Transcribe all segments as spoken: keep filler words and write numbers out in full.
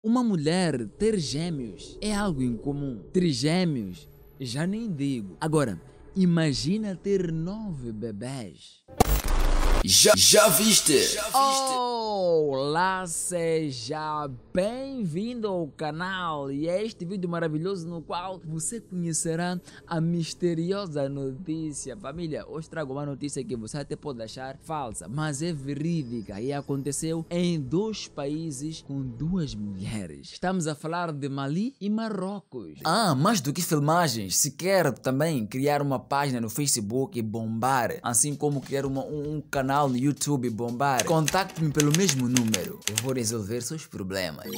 Uma mulher ter gêmeos é algo incomum. Trigêmeos, já nem digo. Agora, imagina ter nove bebés. Já, já viste? Já viste? Olá, seja bem-vindo ao canal e a este vídeo maravilhoso no qual você conhecerá a misteriosa notícia. Família, hoje trago uma notícia que você até pode achar falsa, mas é verídica e aconteceu em dois países com duas mulheres. Estamos a falar de Mali e Marrocos. Ah, mais do que filmagens, se quer também criar uma página no Facebook e bombar, assim como criar uma, um, um canal no YouTube e bombar, contacte-me pelo mesmo número. Eu vou resolver seus problemas.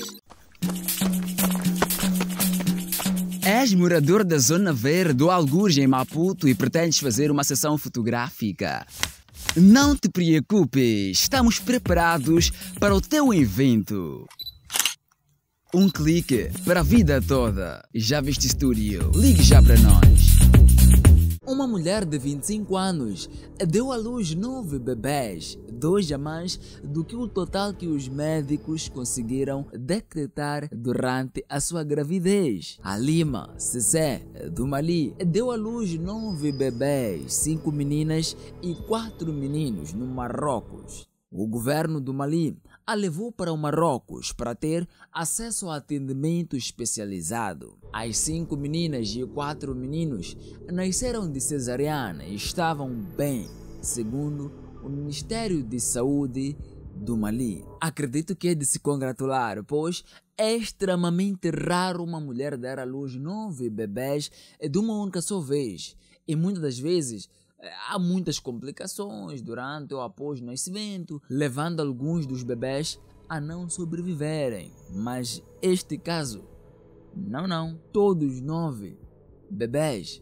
És morador da Zona Verde do Algures em Maputo e pretendes fazer uma sessão fotográfica? Não te preocupes, estamos preparados para o teu evento. Um clique para a vida toda. Já viste Studio? Ligue já para nós. Uma mulher de vinte e cinco anos deu à luz nove bebés, dois a mais do que o total que os médicos conseguiram decretar durante a sua gravidez. Halima Cissé, do Mali, deu à luz nove bebés, cinco meninas e quatro meninos no Marrocos. O governo do Mali a levou para o Marrocos para ter acesso a atendimento especializado. As cinco meninas e quatro meninos nasceram de cesariana e estavam bem, segundo o Ministério de Saúde do Mali. Acredito que é de se congratular, pois é extremamente raro uma mulher dar à luz nove bebés de uma única só vez. E muitas das vezes há muitas complicações durante ou após o nascimento, levando alguns dos bebés a não sobreviverem. Mas este caso, não, não. Todos nove bebés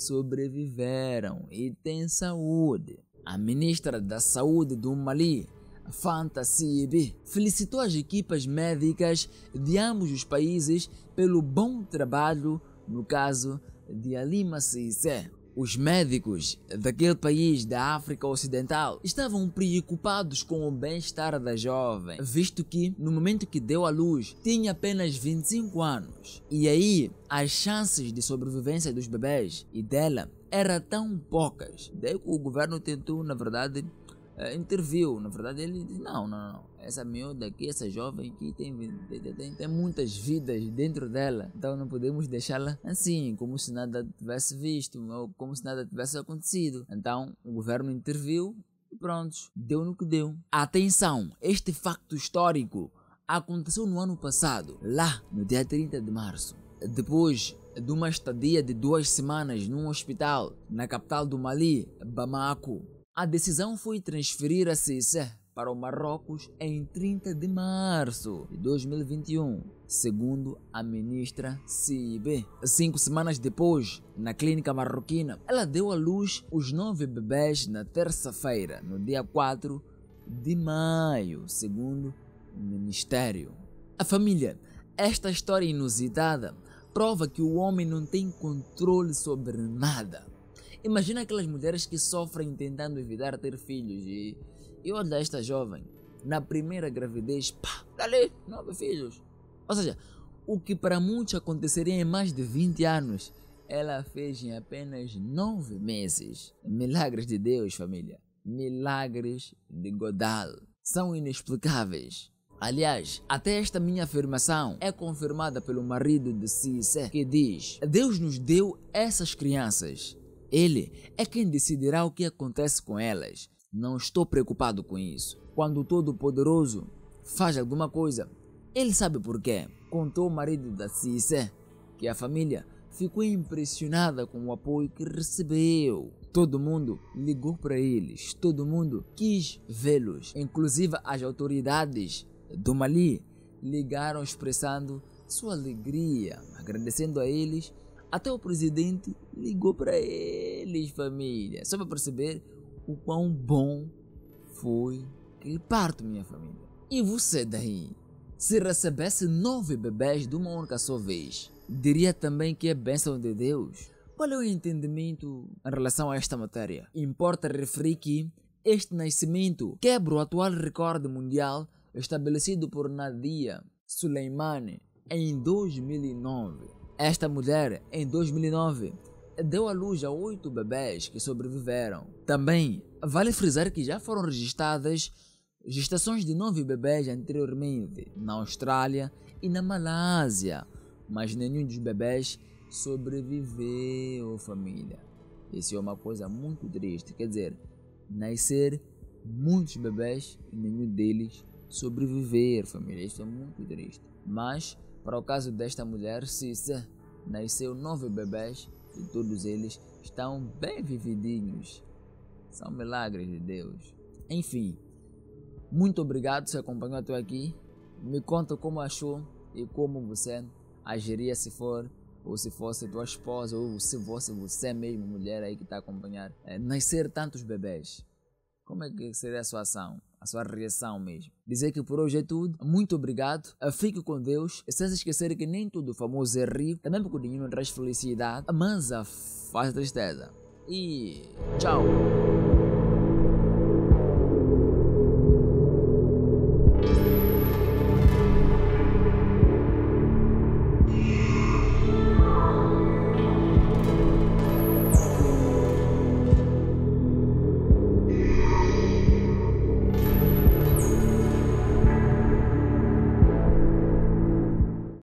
sobreviveram e têm saúde. A ministra da Saúde do Mali, Fanta Sibi, felicitou as equipas médicas de ambos os países pelo bom trabalho no caso de Halima Cissé. Os médicos daquele país da África Ocidental estavam preocupados com o bem-estar da jovem, visto que, no momento que deu à luz, tinha apenas vinte e cinco anos. E aí, as chances de sobrevivência dos bebés e dela eram tão poucas. Daí o governo tentou, na verdade, interviu. Na verdade, ele disse, não, não, não. Essa miúda aqui, essa jovem aqui tem, tem, tem muitas vidas dentro dela. Então não podemos deixá-la assim, como se nada tivesse visto, ou como se nada tivesse acontecido. Então o governo interviu e pronto, deu no que deu. Atenção, este facto histórico aconteceu no ano passado, lá no dia trinta de março. Depois de uma estadia de duas semanas num hospital na capital do Mali, Bamako, a decisão foi transferir a Cissé para o Marrocos em trinta de março de dois mil e vinte e um, segundo a ministra Sibi. Cinco semanas depois, na clínica marroquina, ela deu à luz os nove bebés na terça-feira, no dia quatro de maio, segundo o ministério. A família, esta história inusitada prova que o homem não tem controle sobre nada. Imagina aquelas mulheres que sofrem tentando evitar ter filhos e, e olha esta jovem, na primeira gravidez, pá, dali, nove filhos. Ou seja, o que para muitos aconteceria em mais de vinte anos, ela fez em apenas nove meses. Milagres de Deus, família. Milagres de Godal. São inexplicáveis. Aliás, até esta minha afirmação é confirmada pelo marido de Cissé, que diz: Deus nos deu essas crianças. Ele é quem decidirá o que acontece com elas. Não estou preocupado com isso. Quando o Todo-Poderoso faz alguma coisa, ele sabe por quê. Contou o marido da Cissé que a família ficou impressionada com o apoio que recebeu. Todo mundo ligou para eles, todo mundo quis vê-los. Inclusive as autoridades do Mali ligaram expressando sua alegria, agradecendo a eles. Até o presidente ligou para eles, família, só para perceber o quão bom foi aquele parto, minha família. E você daí, se recebesse nove bebés de uma única só vez, diria também que é bênção de Deus? Qual é o entendimento em relação a esta matéria? Importa referir que este nascimento quebra o atual recorde mundial estabelecido por Nadia Suleimani em dois mil e nove. Esta mulher, em dois mil e nove, deu à luz a oito bebés que sobreviveram. Também vale frisar que já foram registradas gestações de nove bebés anteriormente na Austrália e na Malásia, mas nenhum dos bebés sobreviveu, família. Isso é uma coisa muito triste, quer dizer, nascer muitos bebés e nenhum deles sobreviver, família. Isso é muito triste. Mas, para o caso desta mulher, Cissa, nasceu nove bebés e todos eles estão bem vividinhos. São milagres de Deus. Enfim, muito obrigado se acompanhou até aqui. Me conta como achou e como você agiria se for, ou se fosse tua esposa, ou se fosse você mesmo, mulher aí que está a acompanhar, é, nascer tantos bebés. Como é que seria a sua ação, a sua reação mesmo? Dizer que por hoje é tudo. Muito obrigado. Fique com Deus. E sem se esquecer que nem todo famoso é rico. Também porque o dinheiro não traz felicidade, mas a faz tristeza. E tchau.